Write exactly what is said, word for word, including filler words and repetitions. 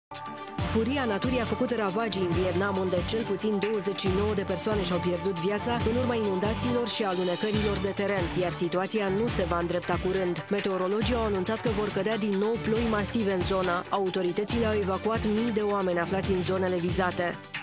Furia naturii a făcut ravagii în Vietnam, unde cel puțin douăzeci și nouă de persoane și-au pierdut viața în urma inundațiilor și alunecărilor de teren, iar situația nu se va îndrepta curând. Meteorologii au anunțat că vor cădea din nou ploi masive în zonă. Autoritățile au evacuat mii de oameni aflați în zonele vizate.